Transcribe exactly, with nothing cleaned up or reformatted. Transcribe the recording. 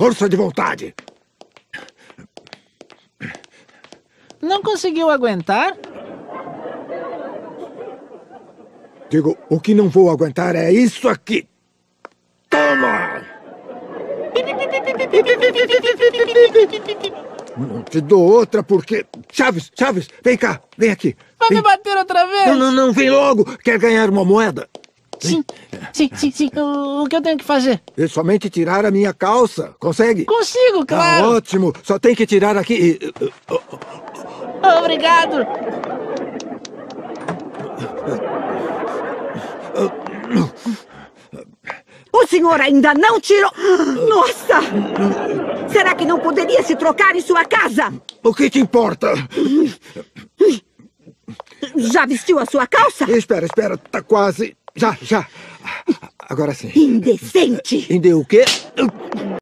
Força de vontade. Não conseguiu aguentar? Digo, o que não vou aguentar é isso aqui. Toma! Não te dou outra porque... Chaves, Chaves, vem cá, vem aqui. Vai Vem. me bater outra vez? Não, não, não, vem logo. Quer ganhar uma moeda? Sim, sim, sim, sim. O, o que eu tenho que fazer? É somente tirar a minha calça. Consegue? Consigo, claro. Ah, ótimo. Só tem que tirar aqui. Obrigado. O senhor ainda não tirou... Nossa! Será que não poderia se trocar em sua casa? O que te importa? Já vestiu a sua calça? Espera, espera. Tá quase... Já, já. Agora sim. Indecente! Inde o quê?